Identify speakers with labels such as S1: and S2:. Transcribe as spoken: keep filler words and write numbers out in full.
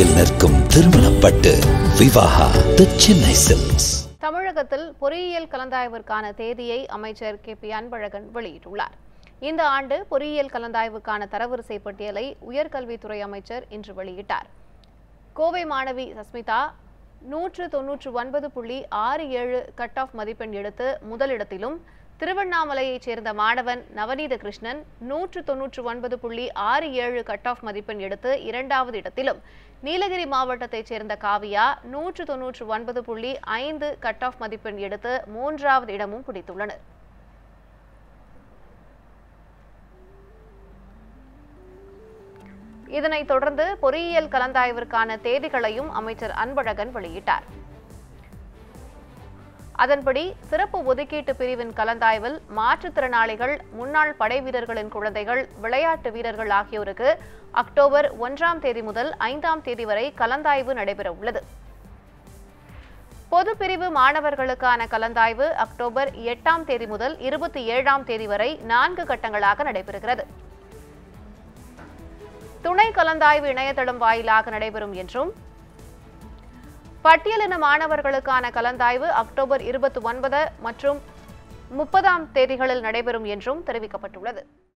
S1: தொலைவில் நிற்கும் திருமணப்பட்டு விவாகா தி சென்னை சில்க்ஸ்.
S2: தமிழகத்தில் பொறியியல் கலந்தாய்விற்கான தேதியை அமைச்சர் கே பி அன்பழகன் வெளியிட்டுள்ளார். இந்த ஆண்டு பொறியியல் கலந்தாய்வுக்கான தரவரிசை பட்டியலை உயர்கல்வித்துறை அமைச்சர் இன்று வெளியிட்டார். கோவை மாணவி சஸ்மிதா நூற்று தொன்னூற்று ஒன்பது புள்ளி ஆறு ஏழு கட் ஆஃப் மதிப்பெண் எடுத்து முதலிடத்திலும், திருவண்ணாமலையைச் சேர்ந்த மாணவன் நவநீத கிருஷ்ணன் நூற்று தொன்னூற்று ஒன்பது புள்ளி ஆறு ஏழு கட் ஆஃப் மதிப்பெண் எடுத்து இரண்டாவது இடத்திலும், நீலகிரி மாவட்டத்தைச் சேர்ந்த காவியா நூற்று தொன்னூற்று ஒன்பது புள்ளி ஐந்து கட் ஆஃப் மதிப்பெண் எடுத்து மூன்றாவது இடமும் பிடித்துள்ளனர். இதனைத் தொடர்ந்து பொறியியல் கலந்தாய்விற்கான தேதிகளையும் அமைச்சர் அன்பழகன் வெளியிட்டார். அதன்படி சிறப்பு ஒதுக்கீட்டு பிரிவின் கலந்தாய்வில் மாற்றுத்திறனாளிகள், முன்னாள் படை வீரர்களின் குழந்தைகள், விளையாட்டு வீரர்கள் ஆகியோருக்கு அக்டோபர் ஒன்றாம் தேதி முதல் ஐந்தாம் தேதி வரை கலந்தாய்வு நடைபெற உள்ளது. பொது பிரிவு மாணவர்களுக்கான கலந்தாய்வு அக்டோபர் எட்டாம் தேதி முதல் இருபத்தி ஏழாம் தேதி வரை நான்கு கட்டங்களாக நடைபெறுகிறது. துணை கலந்தாய்வு இணையதளம் வாயிலாக நடைபெறும் என்றும், பட்டியலின மாணவர்களுக்கான கலந்தாய்வு அக்டோபர் இருபத்தி ஒன்பது மற்றும் முப்பதாம் தேதிகளில் நடைபெறும் என்றும் தெரிவிக்கப்பட்டுள்ளது.